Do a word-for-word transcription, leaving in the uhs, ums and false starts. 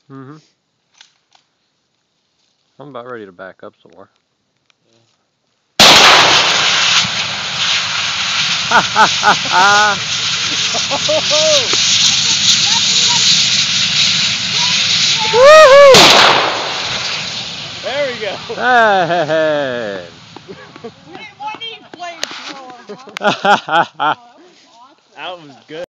Mm-hmm. I'm about ready to back up some more. Ha ha ha ha! Woohoo! There we go. Hey! We didn't want any flamethrowers. That was good.